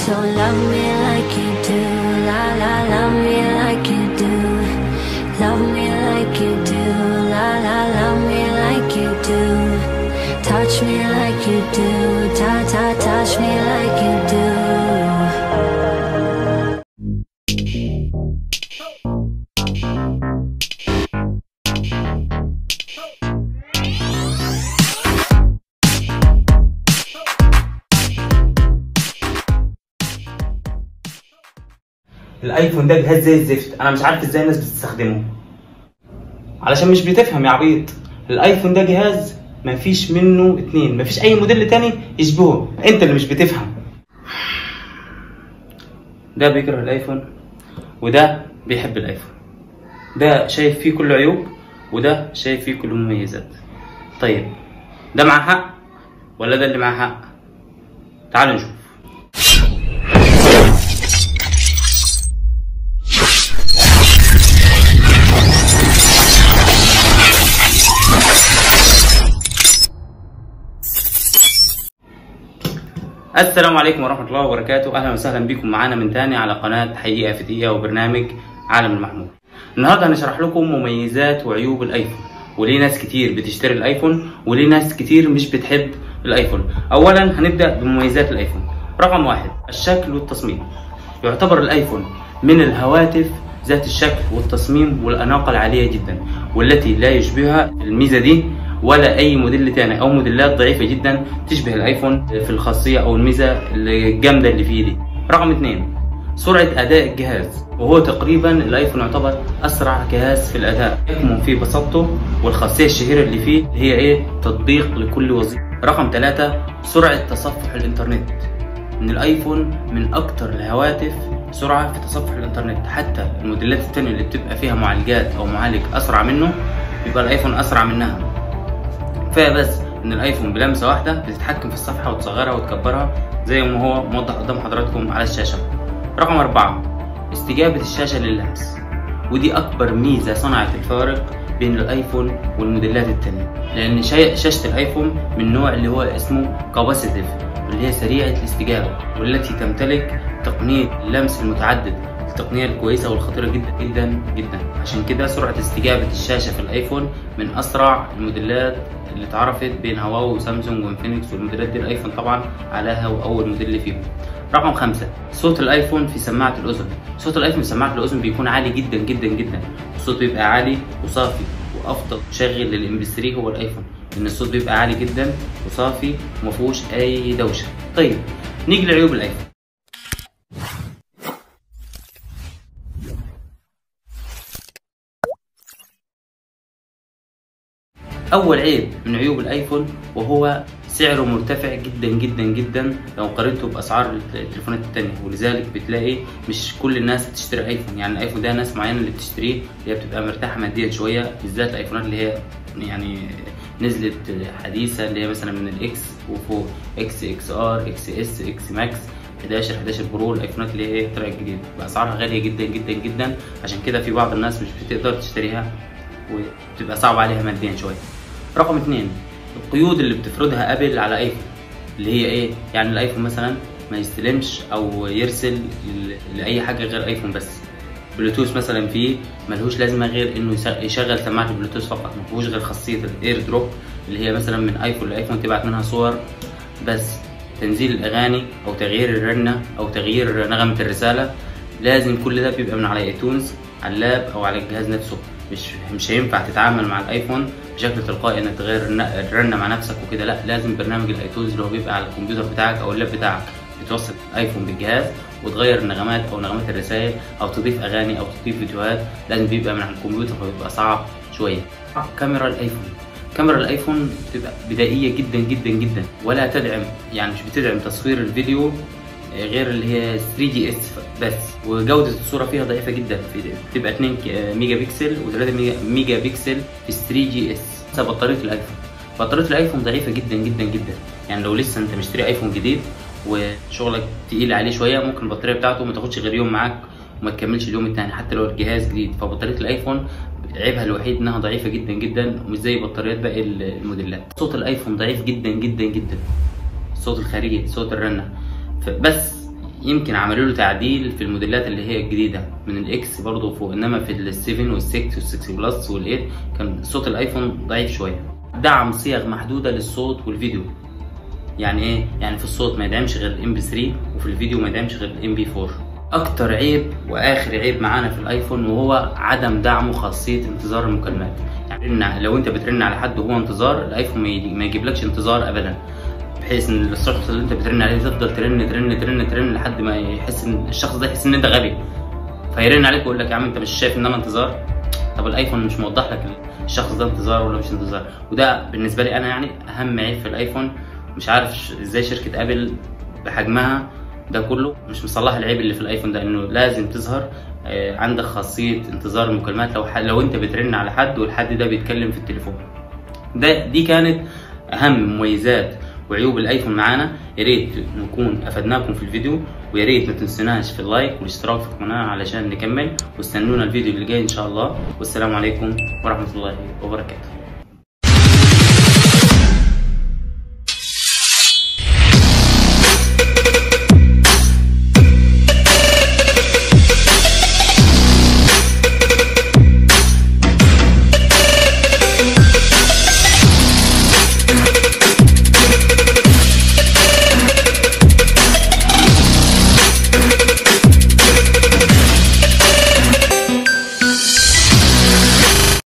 So love me like you do, la la, love me like you do. Love me like you do, la la, love me like you do. Touch me like you do, ta ta, touch me like you do. الايفون ده جهاز زي الزفت، انا مش عارف ازاي الناس بتستخدمه، علشان مش بتفهم يا عبيط. الايفون ده جهاز مفيش منه اتنين، مفيش اي موديل تاني يشبهه، انت اللي مش بتفهم. ده بيكره الايفون وده بيحب الايفون، ده شايف فيه كل عيوب وده شايف فيه كل مميزات. طيب ده معاه حق ولا ده اللي معاه حق؟ تعالوا نشوف. السلام عليكم ورحمة الله وبركاته، أهلا وسهلا بكم معانا من تاني على قناة حقيقة في دقيقة وبرنامج عالم المحمول. النهاردة هنشرح لكم مميزات وعيوب الآيفون، وليه ناس كتير بتشتري الآيفون وليه ناس كتير مش بتحب الآيفون. أولا هنبدأ بمميزات الآيفون. رقم واحد، الشكل والتصميم. يعتبر الآيفون من الهواتف ذات الشكل والتصميم والأناقة العالية جدا، والتي لا يشبهها الميزة دي ولا اي موديل تاني او موديلات ضعيفه جدا تشبه الايفون في الخاصيه او الميزه الجامده اللي فيه دي. رقم اثنين، سرعه اداء الجهاز، وهو تقريبا الايفون يعتبر اسرع جهاز في الاداء، يكمن في بساطته والخاصيه الشهيره اللي فيه هي ايه؟ تطبيق لكل وظيفه. رقم ثلاثة، سرعه تصفح الانترنت. ان الايفون من اكتر الهواتف سرعه في تصفح الانترنت، حتى الموديلات التانيه اللي بتبقى فيها معالجات او معالج اسرع منه بيبقى الايفون اسرع منها. كفايه بس ان الايفون بلمسه واحده بتتحكم في الصفحه وتصغرها وتكبرها زي ما هو موضح قدام حضراتكم على الشاشه. رقم 4، استجابه الشاشه لللمس، ودي اكبر ميزه صنعت الفارق بين الايفون والموديلات التانية، لان شاشه الايفون من نوع اللي هو اسمه كاباسيتيف، واللي هي سريعه الاستجابه، والتي تمتلك تقنيه اللمس المتعدد، التقنيه الكويسه والخطيره جدا جدا جدا. عشان كده سرعه استجابه الشاشه في الايفون من اسرع الموديلات اللي اتعرفت بين هواوي وسامسونج وانفينكس، والموديلات دي الايفون طبعا علاها واول موديل اللي فيهم. رقم 5، صوت الايفون في سماعه الاذن. صوت الايفون في سماعه الاذن بيكون عالي جدا جدا جدا، الصوت بيبقى عالي وصافي، وافضل مشغل للام بي 3 هو الايفون، لان الصوت بيبقى عالي جدا وصافي ومفيهوش اي دوشه. طيب نيجي لعيوب الايفون. اول عيب من عيوب الايفون وهو سعره مرتفع جدا جدا جدا لو قارنته باسعار التليفونات التانية، ولذلك بتلاقي مش كل الناس بتشتري ايفون. يعني الايفون ده ناس معينه اللي بتشتريه، اللي هي بتبقى مرتاحه ماديا شويه، بالذات الايفونات اللي هي يعني نزلت حديثه، اللي هي مثلا من الاكس وفوق، اكس اكس ار، اكس اس، اكس ماكس، 11 برو. الايفونات اللي هي طلعت جديد باسعارها غاليه جدا جدا جدا، عشان كده في بعض الناس مش بتقدر تشتريها وبتبقى صعب عليها ماديا شويه. رقم 2، القيود اللي بتفرضها ابل على ايفون، اللي هي ايه؟ يعني الايفون مثلا ما يستلمش او يرسل لاي حاجه غير ايفون بس. بلوتوث مثلا فيه ملهوش لازمه غير انه يشغل سماعه البلوتوث فقط، ما فيهوش غير خاصيه الاير دروب، اللي هي مثلا من ايفون لايفون تبعت منها صور بس. تنزيل الاغاني او تغيير الرنه او تغيير نغمه الرساله لازم كل ده بيبقى من على ايتونز على اللاب او على الجهاز نفسه. مش هينفع تتعامل مع الايفون بشكل تلقائي انك تغير الرنه مع نفسك وكده، لا، لازم برنامج الايتونز اللي هو بيبقى على الكمبيوتر بتاعك او اللاب بتاعك بتوصل الايفون بالجهاز وتغير النغمات او نغمات الرسائل او تضيف اغاني او تضيف فيديوهات، لازم بيبقى من على الكمبيوتر فبيبقى صعب شويه. كاميرا الايفون بتبقى بدائيه جدا جدا جدا، ولا تدعم، يعني مش بتدعم تصوير الفيديو غير اللي هي 3GS بس، وجودة الصورة فيها ضعيفة جدا، بتبقى 2 ميجا بكسل و3 ميجا بكسل في 3GS. بطارية الايفون ضعيفة جدا جدا جدا، يعني لو لسه انت مشتري ايفون جديد وشغلك تقيل عليه شوية ممكن البطارية بتاعته ما تاخدش غير يوم معاك وما تكملش اليوم التاني حتى لو الجهاز جديد. فبطارية الايفون عيبها الوحيد انها ضعيفة جدا جدا ومش زي بطاريات باقي الموديلات. صوت الايفون ضعيف جدا جدا جدا، الصوت الخارجي، صوت الرنة بس يمكن عملوا له تعديل في الموديلات اللي هي الجديده من الاكس برضه فوق، انما في ال7 وال6 وال6 بلس وال8 كان صوت الايفون ضعيف شويه. دعم صيغ محدوده للصوت والفيديو. يعني ايه؟ يعني في الصوت ما يدعمش غير MP3، وفي الفيديو ما يدعمش غير MP4. اكتر عيب واخر عيب معانا في الايفون وهو عدم دعمه خاصيه انتظار المكالمات. يعني لو انت بترن على حد وهو انتظار، الايفون ما يجيبلكش انتظار ابدا، بحيث ان الشخص اللي انت بترن عليه تفضل ترن ترن ترن ترن لحد ما يحس ان الشخص ده يحس ان انت غبي، فيرن عليك ويقول لك يا عم انت مش شايف ان انا انتظار؟ طب الايفون مش موضح لك الشخص ده انتظار ولا مش انتظار. وده بالنسبه لي انا يعني اهم عيب في الايفون. مش عارف ازاي شركه ابل بحجمها ده كله مش مصلح العيب اللي في الايفون ده، انه لازم تظهر عندك خاصيه انتظار المكالمات لو انت بترن على حد والحد ده بيتكلم في التليفون. دي كانت اهم مميزات وعيوب الايفون معانا. يا ريت نكون افدناكم في الفيديو، ويا ريت ما تنسوناش في اللايك والاشتراك في القناه علشان نكمل، واستنونا الفيديو اللي جاي ان شاء الله. والسلام عليكم ورحمه الله وبركاته.